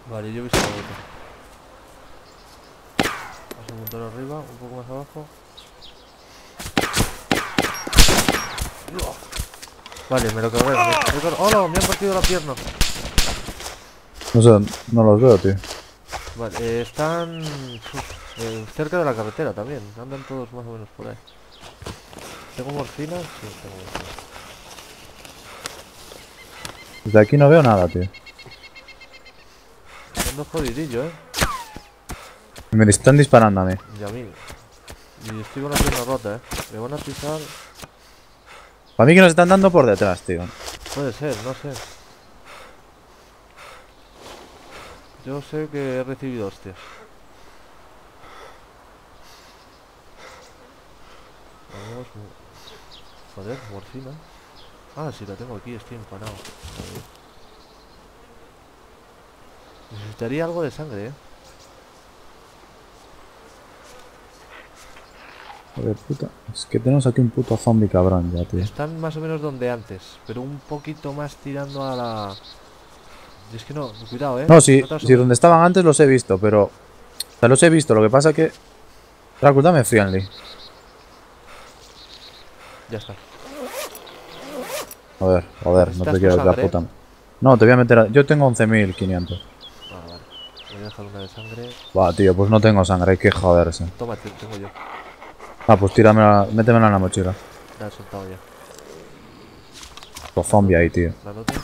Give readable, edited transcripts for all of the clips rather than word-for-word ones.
Vale, yo he visto la otra. Paso un montón arriba, un poco más abajo. Vale, me lo cargué. ¡Hola! Me han partido la pierna. No sé, no los veo, tío. Vale, están cerca de la carretera también. Andan todos más o menos por ahí. ¿Tengo morfina? Sí, tengo morfina. Desde aquí no veo nada, tío. Ando jodidillo, Me están disparando a mí. Yamil. Y estoy con la pierna rota, Me van a pisar. Para mí que nos están dando por detrás, tío. Puede ser, no sé. Yo sé que he recibido hostias. Vamos. Joder, morfina. Ah, sí, la tengo aquí, estoy empanado. Necesitaría algo de sangre, Joder, puta. Es que tenemos aquí un puto zombie cabrón ya, tío. Están más o menos donde antes, pero un poquito más tirando a la... Y es que no, cuidado, No, si, no te si asustes. donde estaban antes los he visto, pero... O sea, los he visto, lo que pasa que... Dracul, dame friendly. Ya está. Joder, no te ¿Necesitas tu quiero dar sangre? puta. No, te voy a meter a... Yo tengo 11.500. Ah, vale. Voy a dejar una de sangre. Va, tío, pues no tengo sangre, hay que joderse. Toma, tengo yo. Ah, pues tíramela, métemela en la mochila. La he soltado ya. Los zombies ahí, tío. ¿La notas?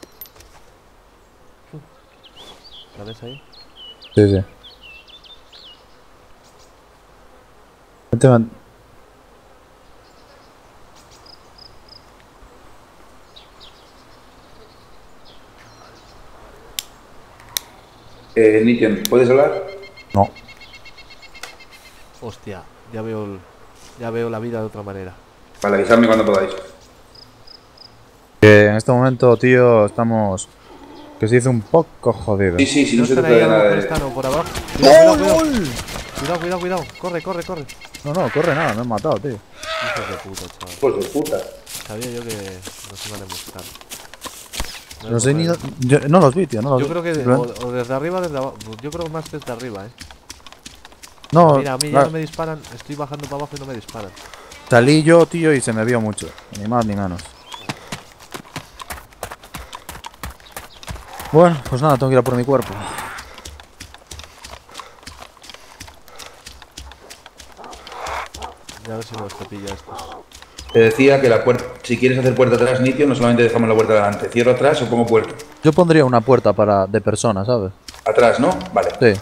¿La ves ahí? Sí, sí. Méteme... Nition, ¿puedes hablar? No. Hostia, ya veo la vida de otra manera. Vale, avisadme cuando podáis. Que en este momento, tío, estamos... Que se dice un poco jodido. Sí, si No no se están trata ahí, de a lo nada mejor de... están o por abajo. Cuidado. Corre. No, corre nada, me han matado, tío. Hijos de puta, chaval. Pues de puta. Sabía yo que nos iban a buscar. No sé ni... Yo no los vi, tío, no los Yo vi. creo que Simplemente- o desde arriba o desde abajo. Yo creo más desde arriba, No, Mira, a mí ya no me disparan. Estoy bajando para abajo y no me disparan. salí yo, tío, y se me vio mucho. Ni más ni menos. Bueno, pues nada, tengo que ir a por mi cuerpo. Ya a ver si me los cepilla estos. Te decía que la puerta, si quieres hacer puerta atrás, Nition, no solamente dejamos la puerta delante. Cierro atrás o pongo puerta. Yo pondría una puerta para de persona, ¿sabes? Atrás, ¿no? Vale. Sí.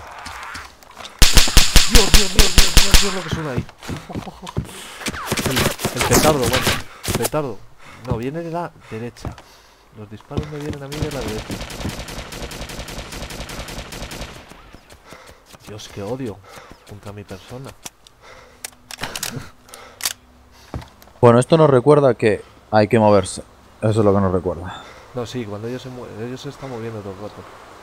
Dios, lo que suena ahí. El petardo, bueno. El petardo. No, viene de la derecha. Los disparos me vienen a mí de la derecha. Dios, qué odio contra mi persona. Bueno, esto nos recuerda que hay que moverse. Eso es lo que nos recuerda. No, sí, cuando ellos se mueven, ellos se están moviendo todo el rato.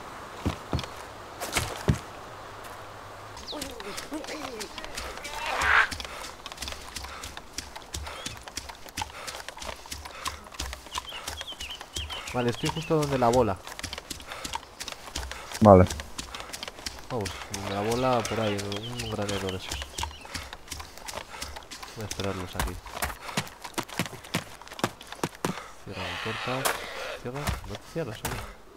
Vale, estoy justo donde la bola. Vale. Vamos, la bola por ahí, un granero de esos. Voy a esperarlos aquí. Cierra la puerta. Cierra, no te cierras, hombre.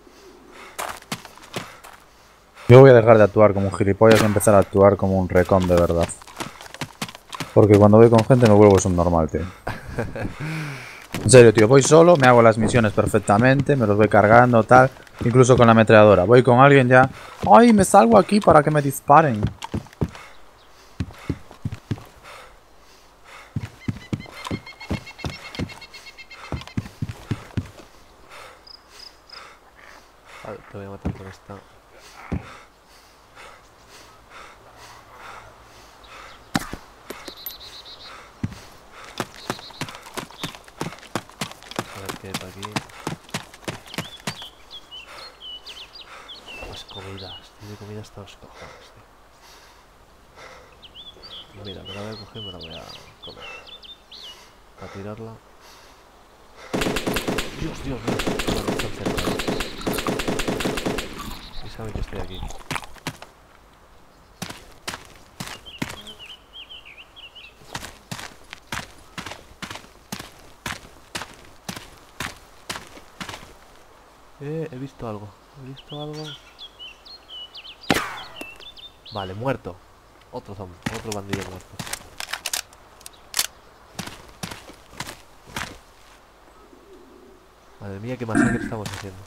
Yo voy a dejar de actuar como un gilipollas y empezar a actuar como un recon de verdad. Porque cuando voy con gente me vuelvo subnormal, tío. En serio, tío, voy solo, me hago las misiones perfectamente, me los voy cargando, tal. Incluso con la ametralladora. Voy con alguien ya. ¡Ay, me salgo aquí para que me disparen! Vale, te voy a matar con esta. A ver qué hay por aquí. Más comida. Estoy de comida hasta los cojones, tío. Y mira, me la voy a coger y me la voy a comer. Para tirarla. Dios. Bueno, están cerca. Y saben que estoy estoy aquí. He visto algo. He visto algo. Vale, muerto. Otro zombie, otro bandido muerto. Madre mía, qué masacre estamos haciendo.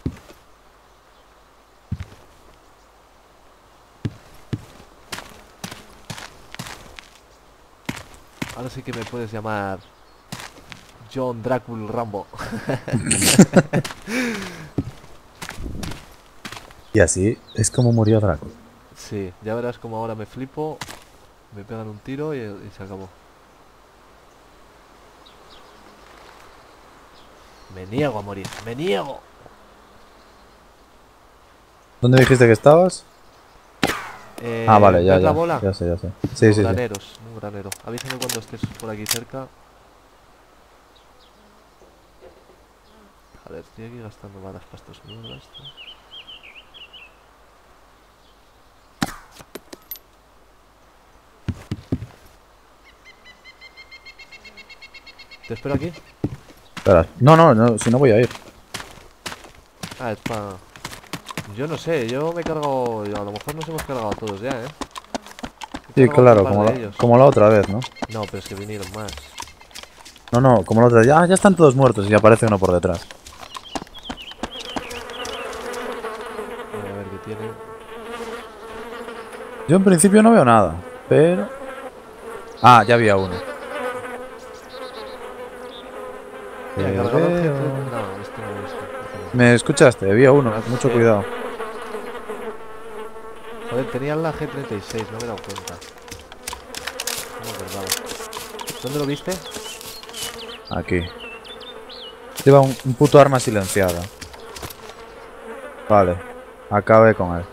Ahora sí que me puedes llamar John Drácula Rambo. Y así es como murió Drácula. Sí, ya verás como ahora me flipo, me pegan un tiro y se acabó. Me niego a morir, me niego. ¿Dónde dijiste que estabas? Ah, vale, ya, ¿ves la ya. bola? Ya sé, ya sé. Los Sí, sí, sí. graneros, un granero. Avísame cuando estés por aquí cerca. A ver, estoy aquí gastando balas para estos mierdas. ¿Te espero aquí? Espera. No, no, no, si no voy a ir. Ah, es para... Yo no sé, yo me he cargado... A lo mejor nos hemos cargado a todos ya, ¿eh? He Sí, cargado claro, un par como de la, ellos. como la otra vez, ¿no? No, pero es que vinieron más. No, no, como la otra vez. Ah, ya están todos muertos y aparece uno por detrás. A ver qué tiene. Yo en principio no veo nada, pero... Ah, ya había uno. Mira, Te cargador veo. GT... No, este no lo he visto. Este no. ¿Me escuchaste? Había uno, mucho Sí. cuidado. Joder, tenían la G36, no me he dado cuenta. No me acordaba. ¿Dónde lo viste? Aquí. Lleva un puto arma silenciada. Vale, acabé con él.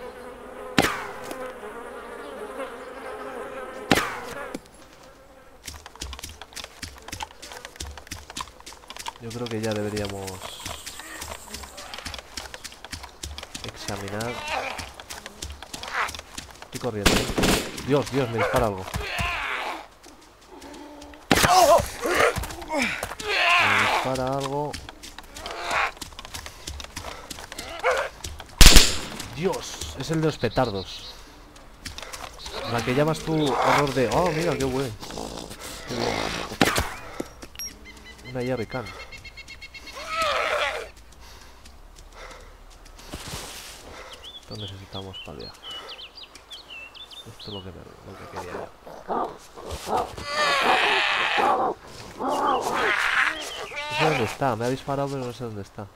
Yo creo que ya deberíamos examinar. Estoy corriendo. Dios, Dios, me dispara algo. Me dispara algo. Dios, es el de los petardos. La que llamas tú horror de... Oh, mira, qué bueno. Qué bien. Una Jerrycan. Esto necesitamos para el viaje. Esto es lo que quería yo. No sé dónde está, me ha disparado pero no sé dónde está.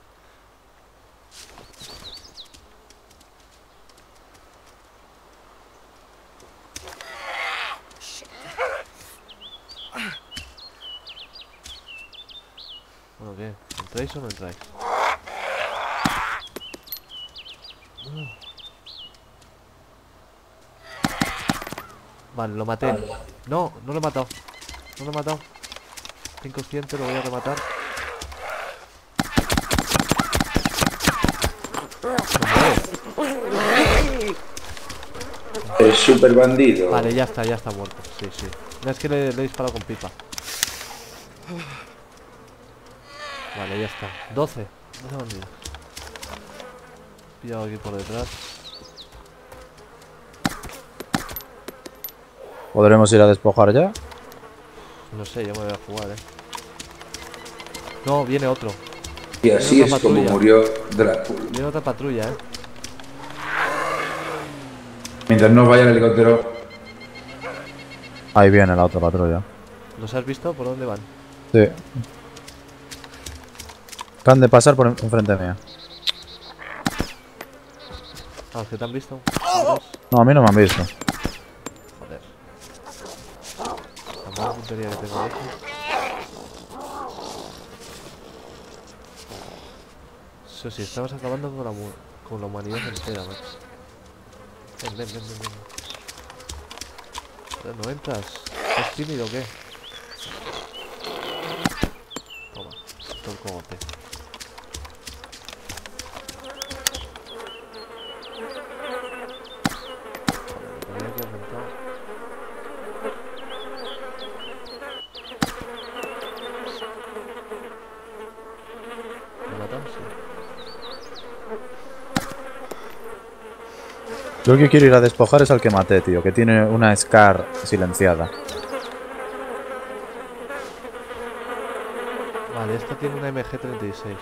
Bueno, ¿qué? ¿Entráis o no entráis? Vale, lo maté. No, no lo he matado. No lo he matado. Está inconsciente, lo voy a rematar. No muere. El super bandido. Vale, ya está muerto. Sí, sí. No, es que le he disparado con pipa. Vale, ya está. 12. 12 bandidos. Pillado aquí por detrás. ¿Podremos ir a despojar ya? No sé, yo me voy a jugar, No, viene otro. Y así Viene otra es como patrulla. murió Drácula. Viene otra patrulla, Mientras no vaya el helicóptero. Ahí viene la otra patrulla. ¿Los has visto? ¿Por dónde van? Sí. Acaban de pasar por enfrente mía. Ah, ¿que te han visto? No, a mí no me han visto. Joder. La mala puntería que tengo aquí. Eso sí, estamos acabando con la humanidad entera, macho. Ven, ven, ven, ven, ven. Joder, ¿no entras? ¿Estás tímido o qué? Toma, todo el cogote. Yo el que quiero ir a despojar es al que maté, tío, que tiene una Scar silenciada. Vale, esta tiene una MG36.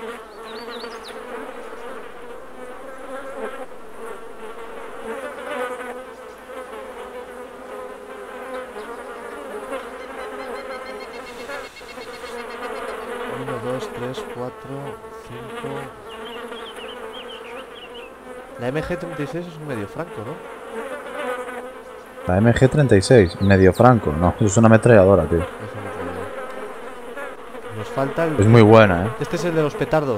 Uno, dos, tres, cuatro, cinco. La MG36 es un medio franco, ¿no? La MG36, medio franco. No, es una ametralladora, tío. Eso no puedo ver. Nos falta el... Es muy buena, Este es el de los petardos.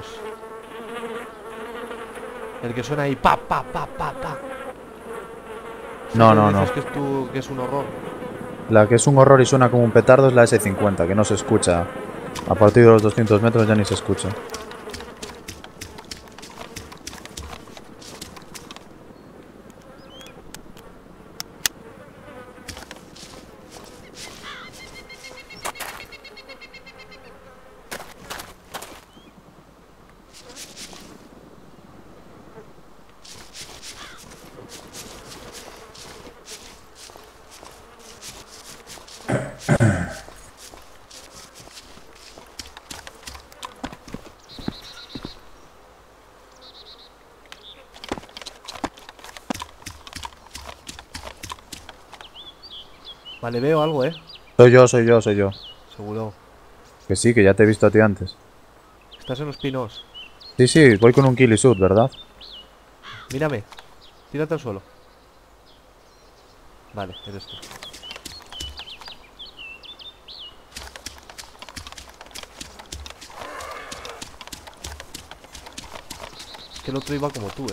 El que suena ahí, pa, pa, pa, pa, pa. No, ¿Sí que no, no. dices que es un horror? La que es un horror y suena como un petardo es la S50, que no se escucha. A partir de los 200 metros ya ni se escucha. Vale, veo algo, Soy yo, soy yo, soy yo. seguro. Que sí, que ya te he visto a ti antes. Estás en los pinos. Sí, sí, voy con un Killisud, ¿verdad? Mírame. Tírate al suelo. Vale, eres tú. Que el otro iba como tú,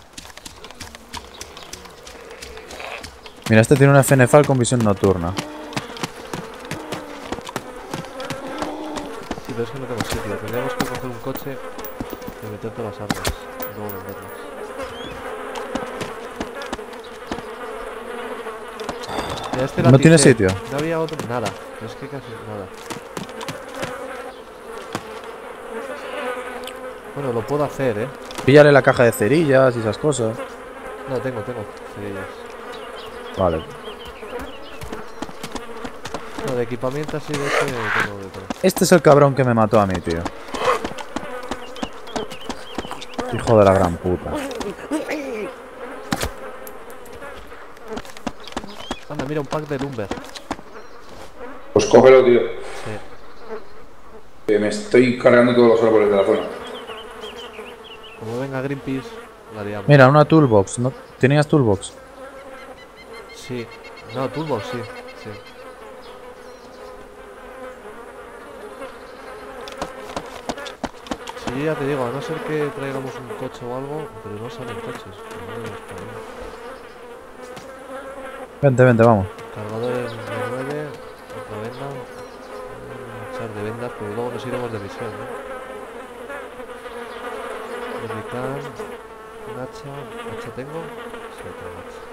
Mira, este tiene una Fenefal con visión nocturna. Sí, pero es que no tengo sitio. Tendríamos que coger un coche y meter todas las armas. Y luego venderlas. Mira, este ¿No tiene laticé. sitio? No había otro. Nada. Es que casi nada. Bueno, lo puedo hacer, Píllale la caja de cerillas y esas cosas. No, tengo cerillas. Vale. No, de equipamiento así de este tengo de todo. Este es el cabrón que me mató a mí, tío. Hijo de la gran puta. Anda, mira, un pack de lumber. Pues cógelo, tío. Sí. Que me estoy cargando todos los árboles de la zona. Como venga Greenpeace, la liamos. Mira, una toolbox. ¿No? ¿Tenías toolbox? Sí. No, toolbox, sí. Sí. Sí, ya te digo, a no ser que traigamos un coche o algo, pero no salen coches. No hay español. Vente, vente, vamos. Cargadores de 9, otra venda. Echar de vendas, pero luego nos iremos de misión, ¿no? Berrican, un hacha tengo. Sí, tengo hacha.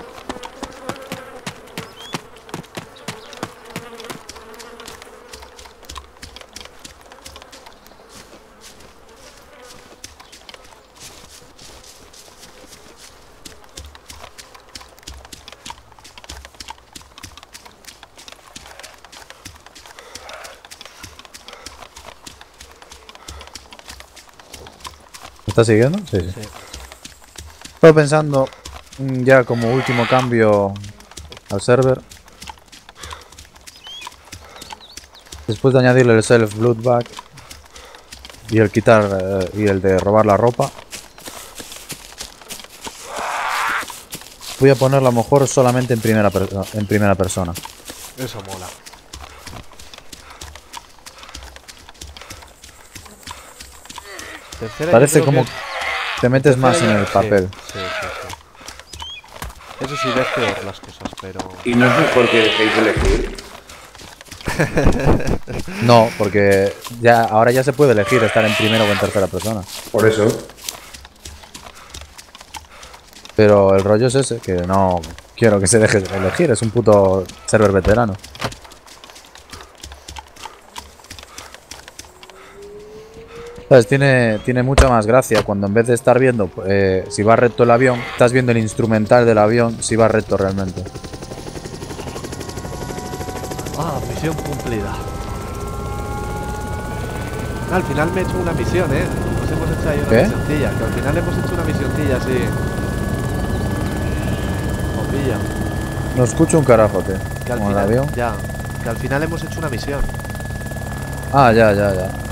¿Me estás siguiendo? Sí, sí. Sí. Estoy pensando ya como último cambio al server. Después de añadirle el self bloodback y el quitar y el de robar la ropa. Voy a ponerlo a lo mejor solamente en primera persona. Eso mola. Tercera, yo Parece creo como que te metes tercera más en ya- el papel. Sí, sí. Eso sí ves peor las cosas, pero... Y no es mejor que dejéis elegir. No, porque ya ahora ya se puede elegir estar en primera o en tercera persona. Por eso. Pero el rollo es ese, que no quiero que se deje elegir, es un puto server veterano. ¿Sabes? Tiene mucha más gracia cuando en vez de estar viendo si va recto el avión, estás viendo el instrumental del avión si va recto realmente. Ah, misión cumplida. Al final me he hecho una misión, Nos hemos hecho ahí una ¿Qué? misioncilla. Que al final hemos hecho una misioncilla, sí. Bombilla. No escucho un carajo, tío. Que al Como el final, avión. ya. Que al final hemos hecho una misión. Ah, ya.